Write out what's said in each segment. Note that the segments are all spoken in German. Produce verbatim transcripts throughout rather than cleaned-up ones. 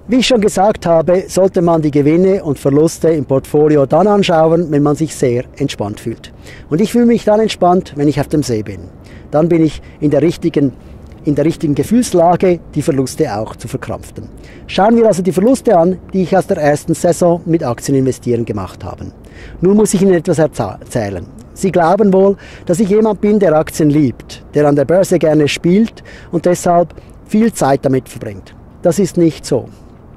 Wie ich schon gesagt habe, sollte man die Gewinne und Verluste im Portfolio dann anschauen, wenn man sich sehr entspannt fühlt. Und ich fühle mich dann entspannt, wenn ich auf dem See bin. Dann bin ich in der richtigen, in der richtigen Gefühlslage, die Verluste auch zu verkraften. Schauen wir also die Verluste an, die ich aus der ersten Saison mit Aktien investieren gemacht habe. Nun muss ich Ihnen etwas erzählen. Sie glauben wohl, dass ich jemand bin, der Aktien liebt, der an der Börse gerne spielt und deshalb viel Zeit damit verbringt. Das ist nicht so.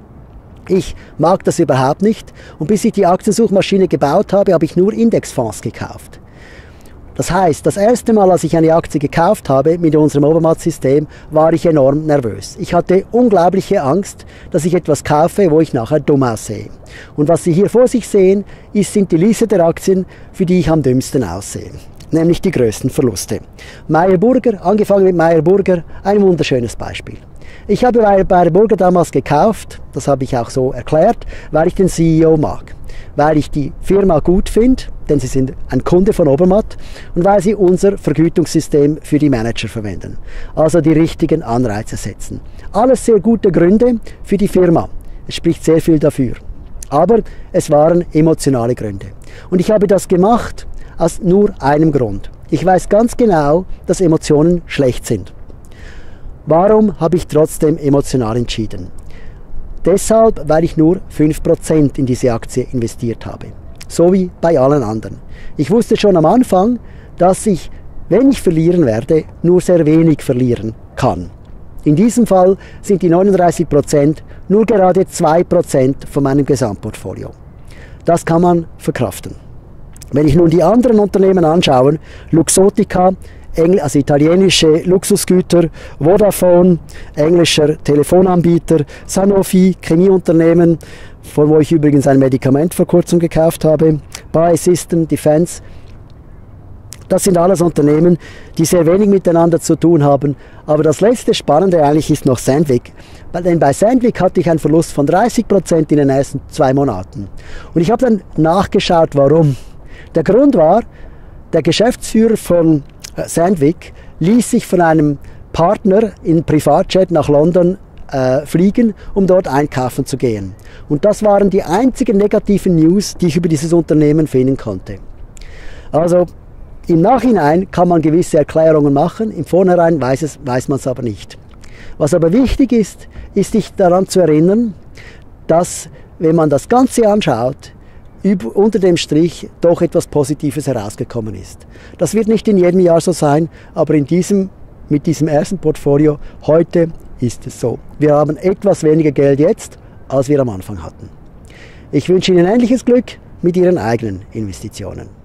Ich mag das überhaupt nicht und bis ich die Aktiensuchmaschine gebaut habe, habe ich nur Indexfonds gekauft. Das heißt, das erste Mal, als ich eine Aktie gekauft habe mit unserem Obermatt-System, war ich enorm nervös. Ich hatte unglaubliche Angst, dass ich etwas kaufe, wo ich nachher dumm aussehe. Und was Sie hier vor sich sehen, ist, sind die Liste der Aktien, für die ich am dümmsten aussehe. Nämlich die größten Verluste. Meyer Burger, angefangen mit Meyer Burger, ein wunderschönes Beispiel. Ich habe Meyer Burger damals gekauft, das habe ich auch so erklärt, weil ich den C E O mag. Weil ich die Firma gut finde, denn sie sind ein Kunde von Obermatt und weil sie unser Vergütungssystem für die Manager verwenden. Also die richtigen Anreize setzen. Alles sehr gute Gründe für die Firma. Es spricht sehr viel dafür. Aber es waren emotionale Gründe. Und ich habe das gemacht aus nur einem Grund. Ich weiß ganz genau, dass Emotionen schlecht sind. Warum habe ich trotzdem emotional entschieden? Deshalb, weil ich nur fünf Prozent in diese Aktie investiert habe. So wie bei allen anderen. Ich wusste schon am Anfang, dass ich, wenn ich verlieren werde, nur sehr wenig verlieren kann. In diesem Fall sind die neununddreißig Prozent nur gerade zwei Prozent von meinem Gesamtportfolio. Das kann man verkraften. Wenn ich nun die anderen Unternehmen anschaue, Luxottica, also italienische Luxusgüter, Vodafone, englischer Telefonanbieter, Sanofi, Chemieunternehmen, von wo ich übrigens ein Medikament vor kurzem gekauft habe, Biosystem, Defense. Das sind alles Unternehmen, die sehr wenig miteinander zu tun haben. Aber das letzte Spannende eigentlich ist noch Sandvik. Denn bei Sandvik hatte ich einen Verlust von dreißig Prozent in den ersten zwei Monaten. Und ich habe dann nachgeschaut, warum. Der Grund war, der Geschäftsführer von Sandvik ließ sich von einem Partner in Privatjet nach London äh, fliegen, um dort einkaufen zu gehen. Und das waren die einzigen negativen News, die ich über dieses Unternehmen finden konnte. Also im Nachhinein kann man gewisse Erklärungen machen, im Vornherein weiß, es, weiß man es aber nicht. Was aber wichtig ist, ist sich daran zu erinnern, dass, wenn man das Ganze anschaut, über, unter dem Strich doch etwas Positives herausgekommen ist. Das wird nicht in jedem Jahr so sein, aber in diesem, mit diesem ersten Portfolio heute ist es so. Wir haben etwas weniger Geld jetzt, als wir am Anfang hatten. Ich wünsche Ihnen ähnliches Glück mit Ihren eigenen Investitionen.